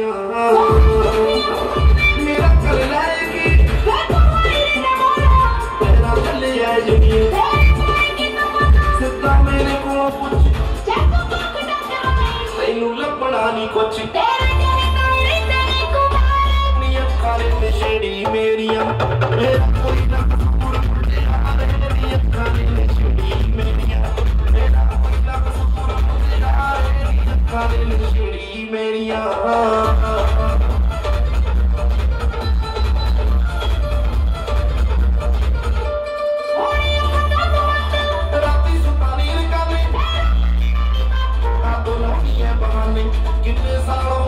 मेरिया मेरा कल लाएगी तेरा चले आएगी सिद्धा मेरे को कुछ तैनू लपड़ा नहीं कुछ नियत काले नशेड़ी मेरिया मेरा कोई ना कसूर नियत काले नशेड़ी मेरिया मेरा कोई ना कसूर नियत काले नशेड़ी मेरिया राती सुतानी निकाले कितने सालों